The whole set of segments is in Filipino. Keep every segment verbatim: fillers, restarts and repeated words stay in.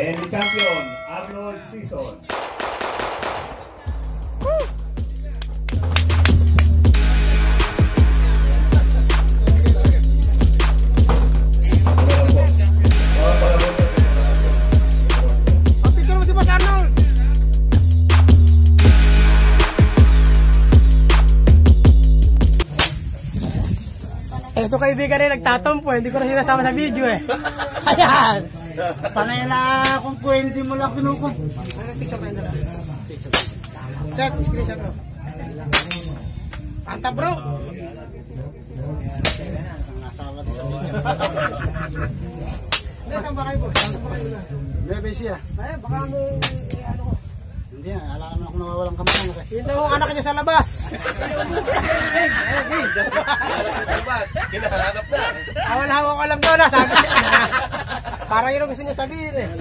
And the champion, Arnold Season. Ito kaibigan rin nagtatampo, hindi ko na sinasama sa video eh. Ayan! Panay na kung pwede mo lang kinukup. Picture tayo na lang. Set, screenshot mo. Panta bro! Nasama din sa video. Hindi, saan ba kayo po? Saan ba kayo na? Bebe siya. Ay, baka may ano ko. Hindi na, ala naman ako nawawalang kamay. Yun daw ang anak niya sa labas. Kinahanap na. Awal hawak ko alam doon na, sabi siya. Parang yun ang gusto niya sabihin eh.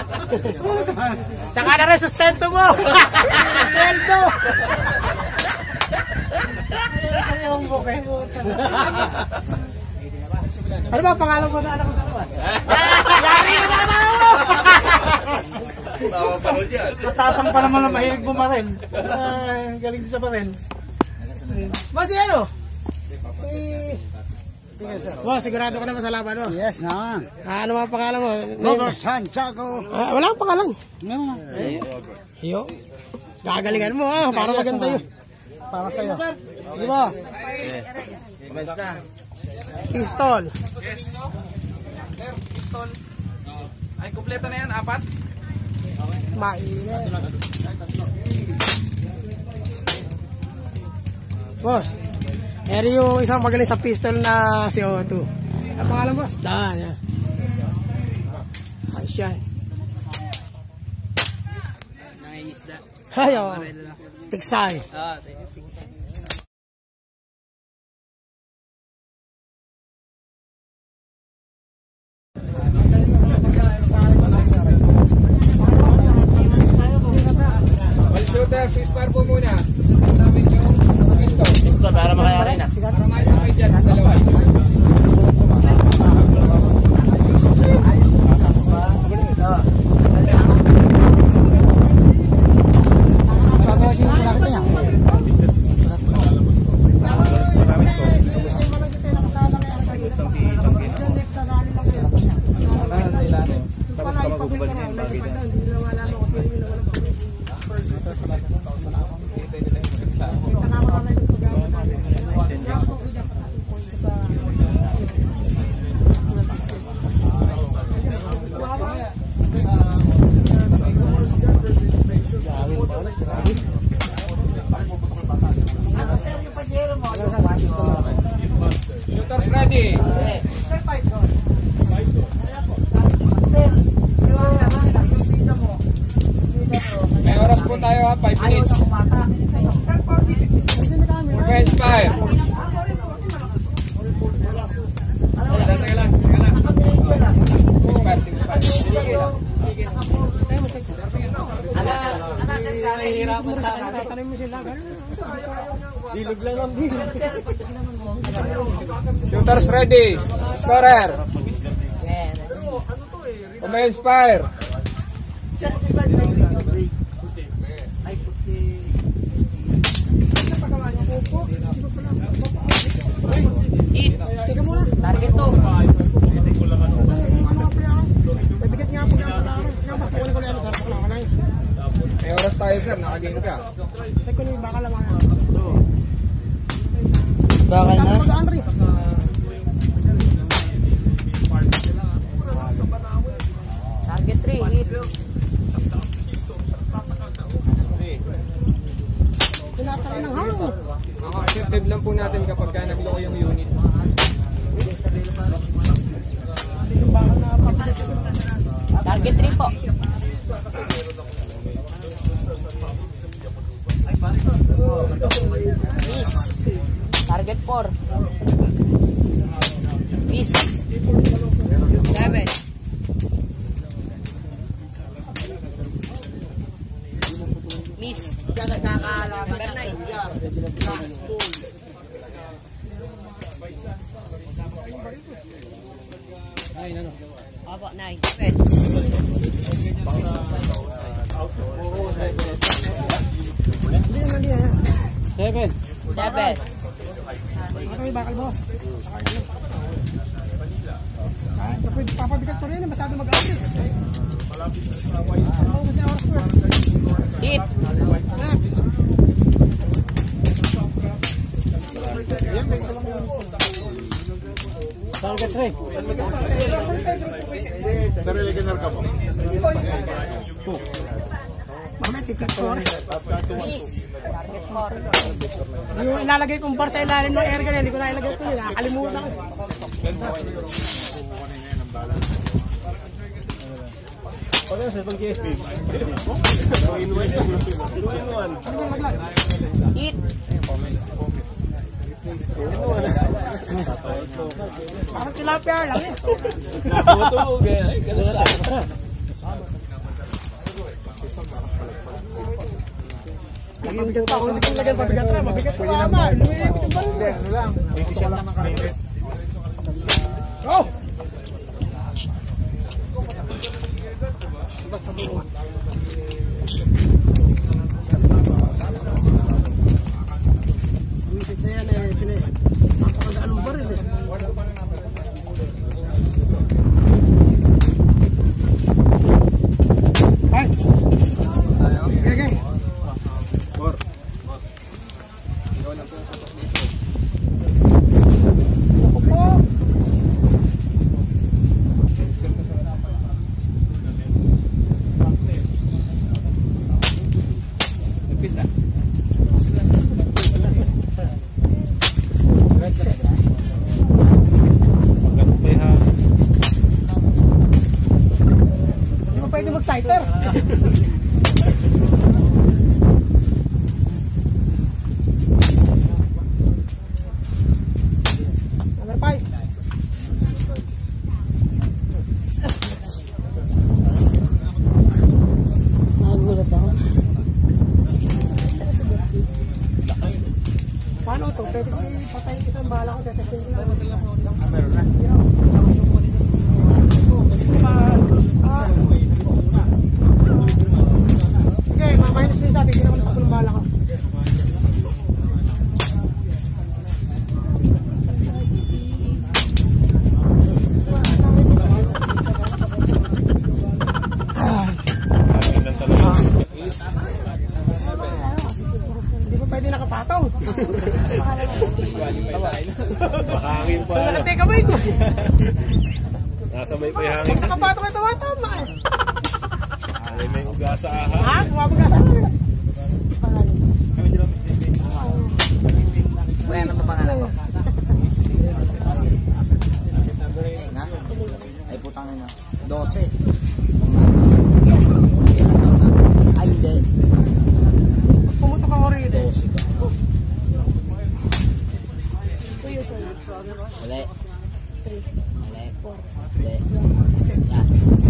Saka na rin sustento mo. Sweldo. Ayun mo kayo. Ano ba pangalan mo na anak mo sa labas? Yari ka na naman mo. Tawa pa rin yan. Matasang pa naman na mahilig bumaril. Uh, galing din sa baril. Mas si ano? Si... Wow, sigurado ka naman sa laban mo? Yes na. Ah, ano mga pangalan mo? Robert Santiago. Ah, wala kang pangalan. Meron na. Yo. Gagalingan mo ah, para maganda yun. Para sa'yo. Di ba? Basta. Pistol. Yes. Sir, pistol. Ay, kumpleto na yan, apat. Mainit. Boss, eri yung isang magaling sa pistol na si O two. Ang pangalan mo? Dan, yan. Ayos yan. Nangingisda. Ayo. Tiksay. Ah, tiksay. Shooter, ceasefire po muna. Sasabi namin yung pistol. Pistol para makayari na. Para maisakay dyan sa dalawa. Saan na siya kinakita niya? Tapos ka maguguban niya yung bagay niya. Shooters ready. May oras po tayo ha, five minutes. Okay, inspire. Inspire, inspire. Nahihirapan sa akin. Tatanay mo sila. Dilog lang ang dilog. Shooters ready. Scorer. May inspire. Target to. Bibigat nga po yan pala. Pagkukunin ko na yan. May oras tayo sir, nakagame ka. Teko niyo, baka lang mga. Bakal na? Target three, hit. Tinatay ng hangin. Mga assertive lang po natin kapag ka nagloko yung unit. Target three po. Miss. Target four. Miss. Seven. Miss. Number nine. Nine, ano? Opo, nine. Red. Seven. Ano yung bakal mo? Ah, tapos papabigat ko rin, masyado mag-aapit. Hit. Target three. Sarili ka ka mo. Mamaya, titik ko rin. Miss. Target four. Yung ilalagay kong bar sa ilalim ng air gun, hindi ko na ilagay ko yun. Nakakalimutan ko. Pagka sa itong K S P. Hit. Parang tilapia lang eh. Natutulog eh. Ay, galas ako. Mabigat pa ako, hindi ko nilagyan pabigat na. Mabigat pa ama. Lumilikot yung balo. Ano lang? Hindi siya lang makabigat. Oh! Buisit na yan eh. Pinay. Napakagaan mo ba rin eh. Ay! Okay, okay. Opo! Hindi mo pwede mag-sighter. Number five. Nagulat ako. Paano to? Pwede ko ipatay isang bala ko. Tetesin ko lang. Ah, meron na. Ah. Okay, ma-minus din sa atin. Hindi naman ako ng bala ko. Hindi pa pwede nakapatong. Makahangin pa. Wala ka take away ko. Nasabay pa yung hangin. Pag nakapatong ito, tama eh. Ay, may uga sa aha. Ha? Kumapag-asa ka rin. Wala na pa pangalan ko. Ay nga. Ay putang ina. Dose. Ay hindi. Pumutok ako rin eh. Mali. Mali. Mali. Yan.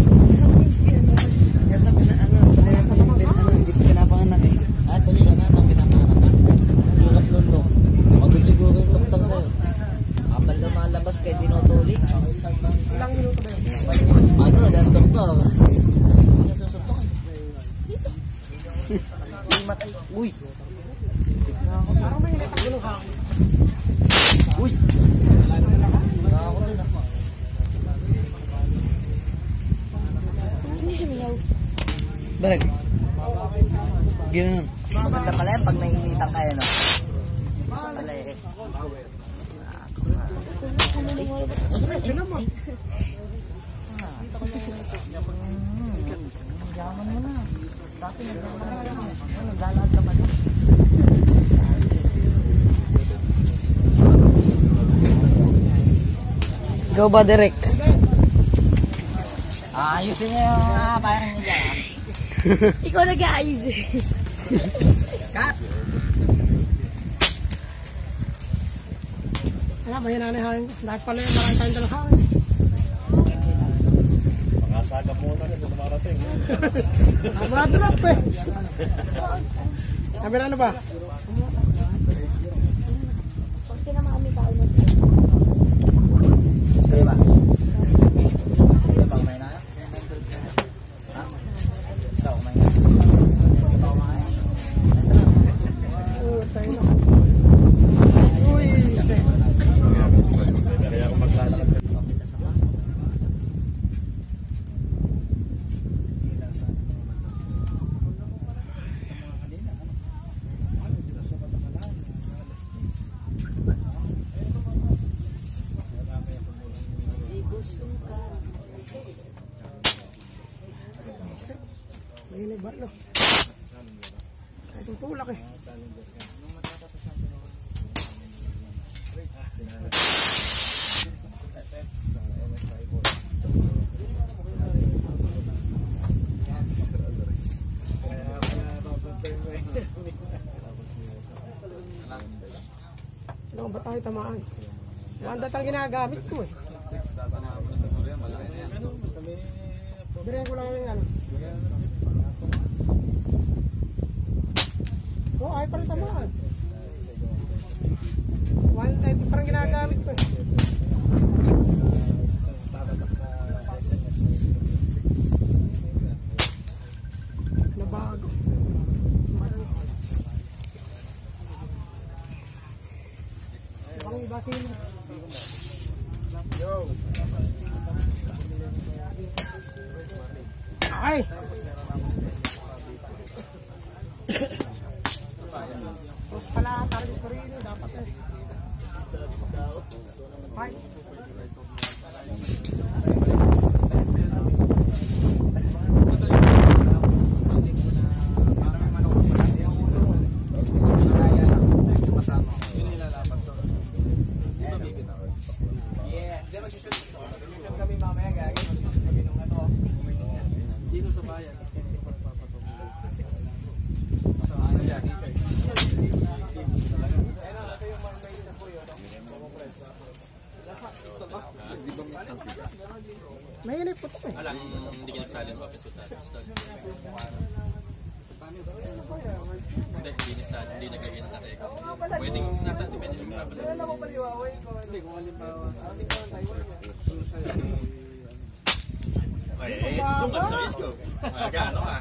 Ganda pa na ano. Ano, hindi ko pinapanganak eh. Ah, tuloy ka na. Pang pinapanganak ka. Lulok lulok. Magod siguro yung tuktok sa'yo. Kapal lumalabas kay Dinotoli. Ilang minuto ba yun? Ano, dahil doktor. Hindi susuntok. Dito. Uy, matay. Uy. Parang may hinitakbo ng hangin. Uy. Nakako rin ako. Hindi siya miyaw. Balag. Ganun. Maganda pala yan pag naiinitan kayo, no? Gusto pala eh. Diretso naman. Yaman mo na. Dati naglalakad naman. Ano, naglalakad naman. Go ba, Derek? Ayusin niyo yung uh, parang niya dyan. Ikaw nag-aayos eh. Cut! Wala, may hinanay hangin ko. Lahat pala yung maraming tayong dalang hangin. Makasagap muna kasi dumarating. Namarado lang pa eh. Sabi na ano ba? Pag tinama kami tao mo. Diba? Diba kumain na? Ha? Ikaw kumain na? Ikaw kumain? Oo, tayo na. Ayun ay barlo. Ay tutulak eh. Ano ba tayo tamaan? Wanda tang ginagamit ko eh. Bire ko lang yung ano. Oh, ay pa rin tamaan. One type parang ginagamit ko eh. Nabago. Bang ibasin mo. Ay! Tapos pala, target ko rin, dapat eh. Ay! May inip po ito eh. Alam, hindi ka nagsali ng open suit natin. Hindi, hindi nagsali, hindi nagkagay ng kateka. Pwedeng nasa depende sa mga pala. Alam mo paliwaway ko. Hindi, kung halimbawa. Ay, eh, doon ka sa isko. Magano ka?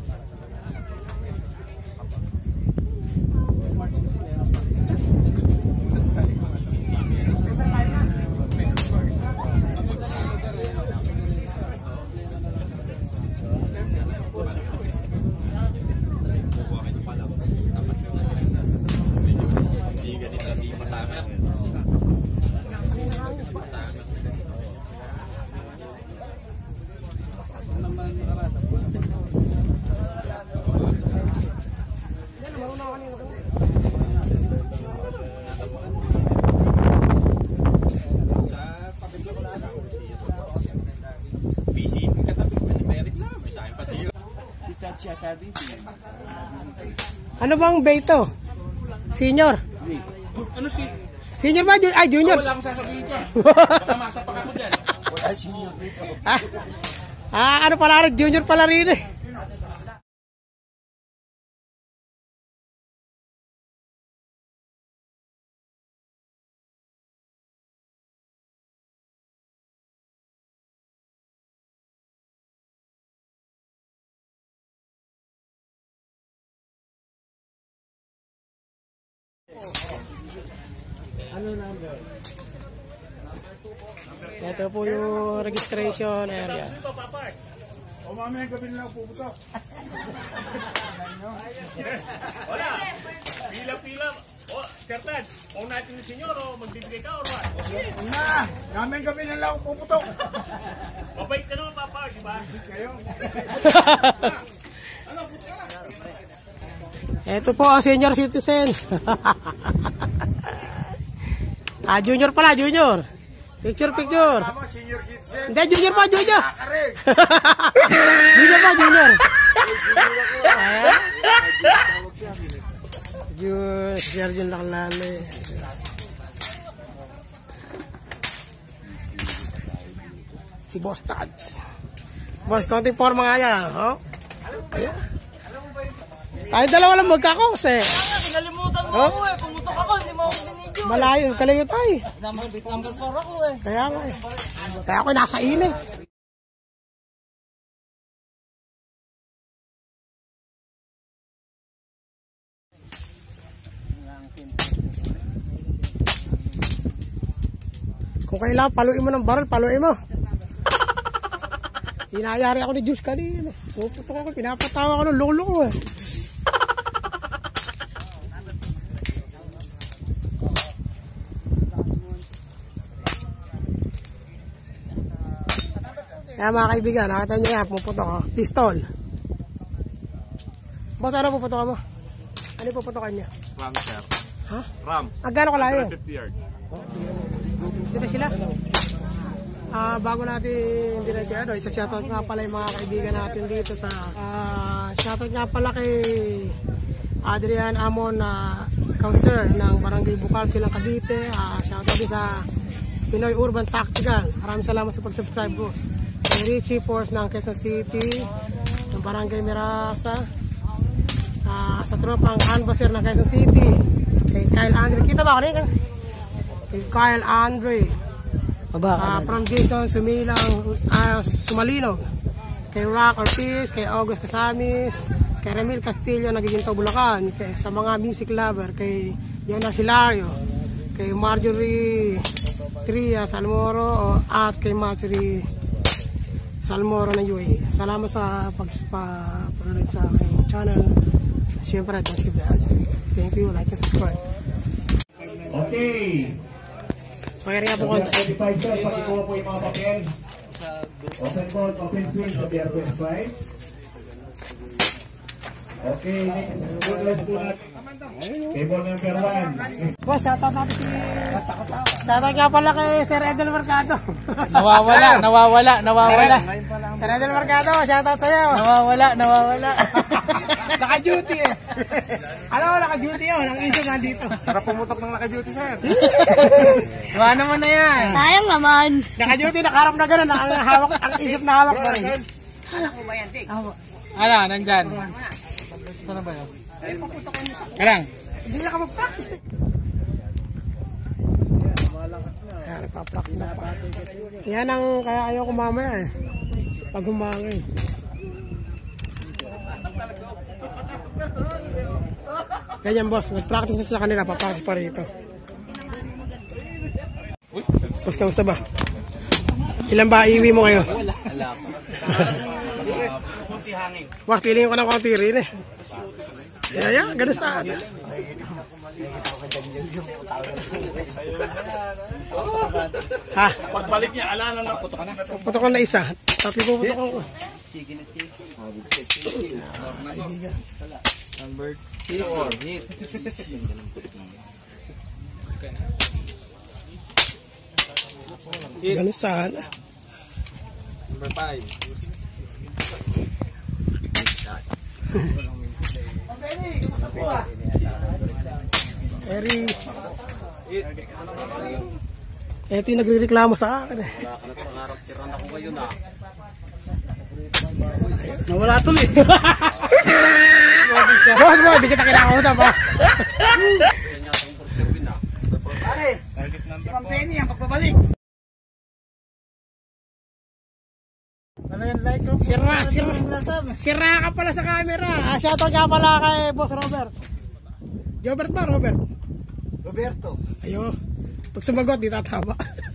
Ano bang beto? Senior? Ano si? Senior ba? Ju- Ay, junior? Wala akong sasabihin dyan. Baka masapak ako dyan. Wala senior dito. ah, ah, ano pala rin? Junior pala rin eh. Ano number? Ito po yung registration area. O mamaya gabi na lang puputok. Wala! Pila-pila. O, Sir Tads, kung natin ni senyor o magbibigay ka o what? Na! Mamaya gabi na lang puputok. Mabait ka naman, Papa, di ba? Kayo. Ito po ang senior citizen. Ah, junior pala, junior. Picture, picture. Tama, senior citizen. Hindi, junior pa, junior. Kakarig. Junior pa, junior. Ayan. Junior, Sergeant Laklali. Si Boss Tads. Boss, konting forma nga yan. Oh. Ayan. Tayo dalawa lang magkakos eh. Kinalimutan mo Oh. ako eh. Pumutok ako, hindi mo ako binidyo. Malayo, kalayo tayo. Number, number four ako eh. Kaya nga eh. Kaya ako nasa init. Kung kailangan paluin mo ng baril, paluin mo. Hinayari ako ni Jules kanina. Puputok ako, pinapatawa ko ng lolo ko eh. Kaya mga kaibigan, nakita nyo yan, puputok oh. Pistol. Boss, ano puputokan mo? Ano puputokan niya? Ram, sir. Ha? Ram. Ang gano'n kalayo? one fifty yards. Dito sila. Ah, bago natin diretso, ano, isa shoutout nga pala yung mga kaibigan natin dito sa ah, shoutout nga pala kay Adrian Amon na uh, Councilor ng Barangay Bukal silang Cavite. Ah, shoutout din sa Pinoy Urban Tactical. Maraming salamat sa pag-subscribe, boss. Kay Richie Force ng Quezon City, ng Barangay Mirasa, ah, sa tropang Canvasser ng Quezon City, kay Kyle Andre. Kita ba ako rin? Kay Kyle Andre. Uh, from Jason Sumilang, uh, Sumalinog, kay Rock Ortiz, kay August Casamis, kay Ramil Castillo, Nagiginto, Bulacan, kay, sa mga music lover, kay Diana Hilario, kay Marjorie Tria Salmoro, at kay Marjorie Salmoro ng U A E. Salamat sa pagpapanood sa aking channel. Siyempre, don't skip that. Thank you, like and subscribe. Okay. Pakiri nga po konti. twenty-five, sir. Pakikuha po yung mga papel. Open board, open swing sa P R twenty-five. Okay, next. Good last po natin. Table number one. Boss, shoutout natin si... Shoutout nga pala kay Sir Edel Mercado. Nawawala, nawawala, nawawala. Sir Edel Mercado, shoutout sa'yo. Nawawala, nawawala. Naka-duty eh. Ano, naka-duty yun. Ang isip nandito. Sarap pumutok ng naka-duty, sir. Gawa naman na yan. Sayang naman. Naka-duty, nakaharap na gano'n. Ang hawak, ang isip na hawak na rin. Ano, nandyan. Ito na ba yun? Alang. Hindi na ka mag-practice eh. Ayan, nagpa-practice na pa. Yan ang kaya ayaw ko mamaya eh. Pag humangin. Ganyan boss, nag-practice na sa kanila, pa-practice pa rito. Boss, kamusta ba? Ilan ba iwi mo ngayon? Wala ko. Boss, piling ko ng konti rin eh. Yeah, yeah, ganun sa akin. Ha? Pagbalik niya, ala na lang. Puto ka na. Puto ko na isa. Tatli po puto ko. Chicken at chicken. Number four. Ganun sana. Number five. Eri. Ito yung nagre-reklamo sa akin eh. Nawala tuloy. Boss mo, di kita kinakausap ha. Pare, campaign yan, pagbabalik. Sira, sira. Sira ka pala sa camera. Ah, shoutout ka pala kay Boss Robert. Robert ba, Robert? Roberto. Ayo. Pag sumagot, di tatama.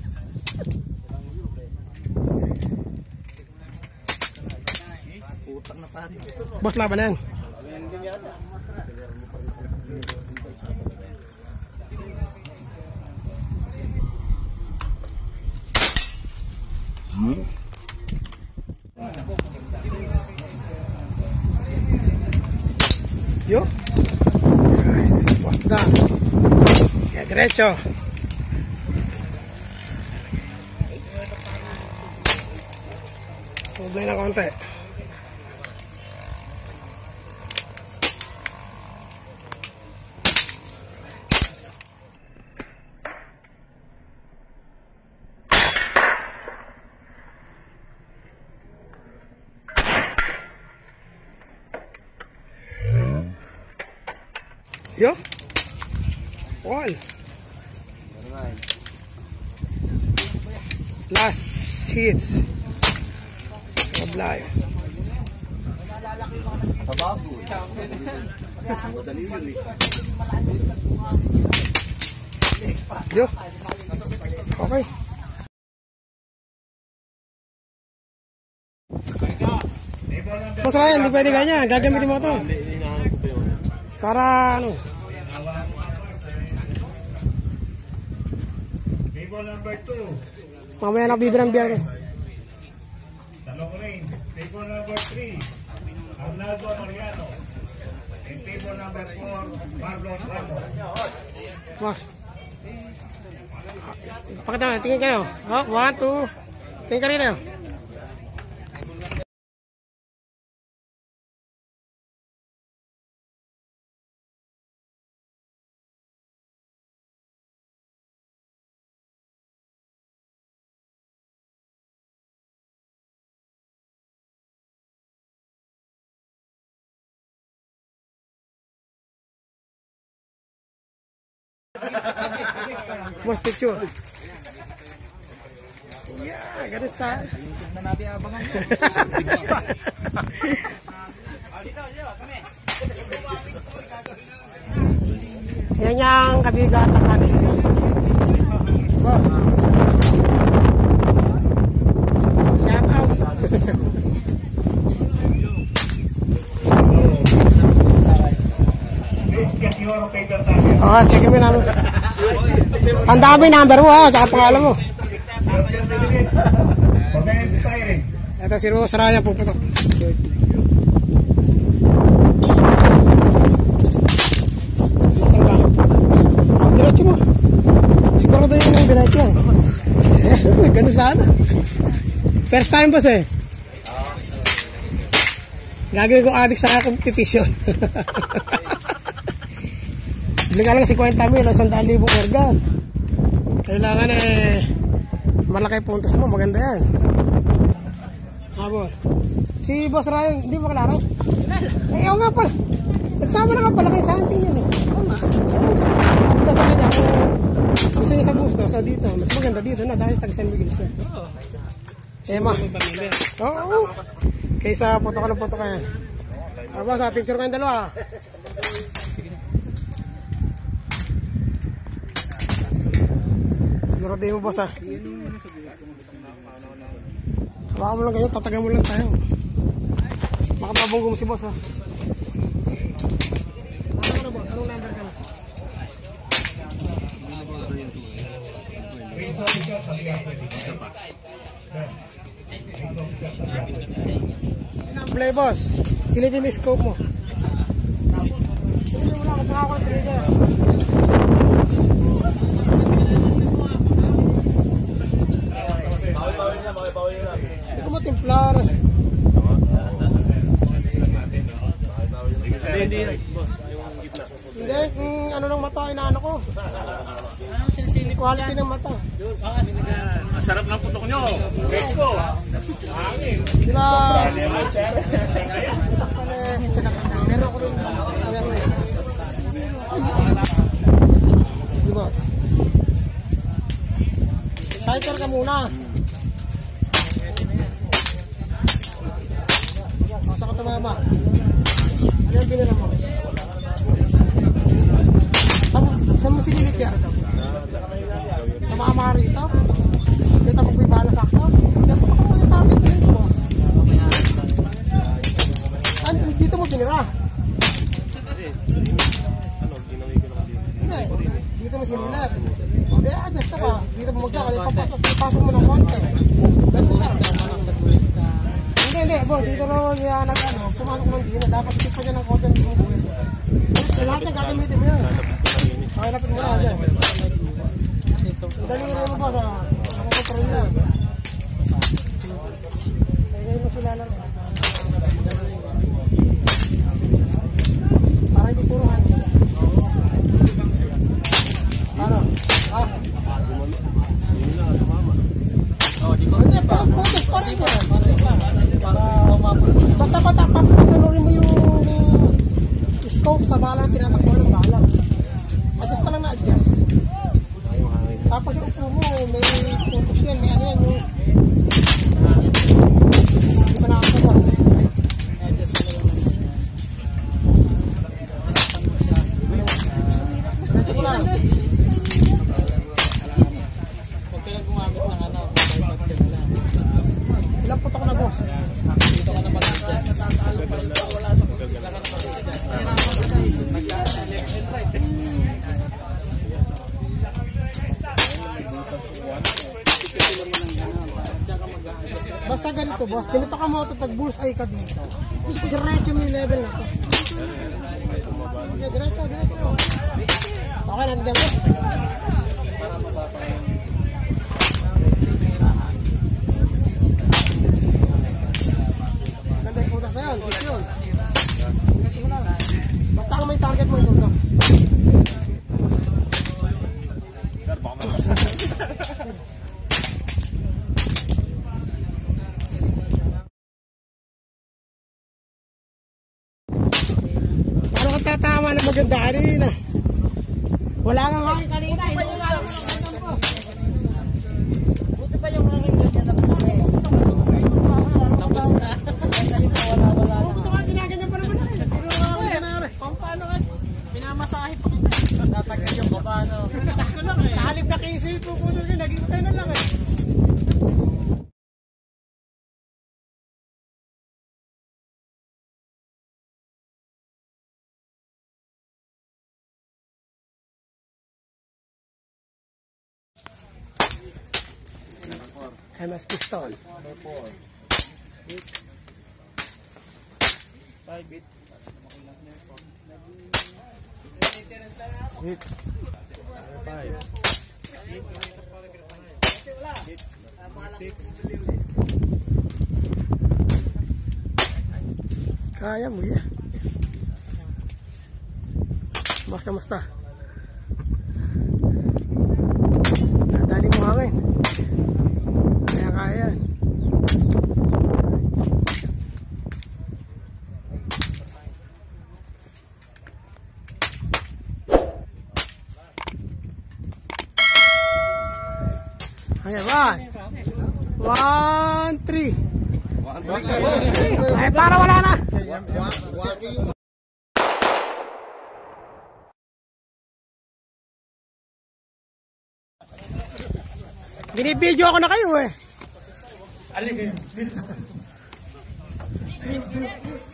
Putang na pare. Boss, laban na yan. Yo. Basta. Ya, derecho. Sublay na konti. Yo. Wall. Last hits. Kablay. Yo. Okay. Mas Ryan, hindi pwede ganyan. Gagamitin mo ito. Para ano? Table number two. Mamaya na bibirang biyar. Talong range. Table number three. Arnaldo Mariano. Boss. Pakita mo, tingin kayo. Oh, one, two. Tingin ka rin na. Boss, picture. Yeah, ganun sa... Na natin abangan yun. Yan yung kabigatan kanina. Boss. Shout out. Oh, check mo namin. Tandaan mo yung number mo, ah, tsaka pangalan mo. Ito si Rose Ryan, puputok. Ang diretso mo. Siguro doon yung diretso. Eh, ganun sana. First time boss eh. Gagawin ko adik sa competition. Bili ka lang si kwenta mil, isang daan libong organ. Kailangan eh, malaki puntos mo, maganda yan. Habol. Si Boss Ryan, hindi mo kalaro? Eh, oo nga pala. Nagsama na nga pala kay Santi yun eh. Tama. Ito sa kanya, kung gusto niya sa gusto, so dito, mas maganda dito na dahil taga San Miguel siya. Eh, ma. Oo. Kaysa puto ka ng puto ka yan. Ah, boss, picture kayong dalawa. Siguro di mo boss ah. Hawakan mo lang kayo, tatagan mo lang tayo. Makapabunggo mo si boss ah. Ano ka na boss? Anong number ka na? Play boss. Silipin mo yung scope mo. Silipin mo lang kung pakako ang trigger. Hindi ko matimplar. Hindi, hindi. Hindi, kung ano ng mata, inaano ko. Quality ng mata. Ang sarap ng putok nyo. Let's go. Hangin. Di ba? Meron ko rin. Di ba? Fighter ka muna. Masa ka tumama. Ano yung binira mo? Saan mo sinilit yan? Tumama rito? Dito mo may bala sakto? Dito mo ko yung target rate mo. Dito mo binira? Hindi. Dito mo sinilit. Hindi, adjust ka. Dito mo magkaka. Papasok mo ng konti. Hindi, hindi. Bo, dito rin yung nag-ano. Pumasok mo dito. Dapat dito niya ng konti. Lahat niya gagamitin mo yun. Okay, lapit mo na dyan. Dali rin mo ba sa nakukontrol na. Kaya mo sila lang. Para hindi puro hangin. Ano? Ah? Hindi, pag-focus pa rin yun. Basta patapasalurin mo yung scope sa bala, tinatakbo ng bala. Adjust ka lang na adjust. Tapos yung upo mo, may putok yan, may ano yan yung... Hindi pa nakakabas. Adjust mo lang. Ready ko lang. Huwag ka lang gumamit ng ano, ilang putok na boss? Dito ka na mag-adjust. Wala sa putok. Wala ka na mag-adjust. Basta ganito boss, pinito ka mo ito, tag-bullseye ka dito. Diretso mo yung level na to. Okay, diretso, diretso. Okay, nandiyan mo. Ganda yung putak na yun. Kiss yun. Basta kung may target mo ito. Sir, baka mabasa. Paano ka tatama na maganda kanina? Wala kang hangin kanina. Buti pa yung hangin mo. Buti pa yung hangin mo. Tapos na. Wala-wala na. Buti ka ginaganyan pa naman na. Paano ka? Pinamasahe pa kita. Tatagal yung baba, no? Takas ko lang eh. Halip na kisi po po doon. Naghintay na lang eh. M S pistol. Five bit. Five. Kaya mo yan. Mas kamusta? Nadali mo hangin. Kaya kaya. Ayan, one. One, three. Ay, para wala na. Binibidyo ako na kayo eh. Alin kayo?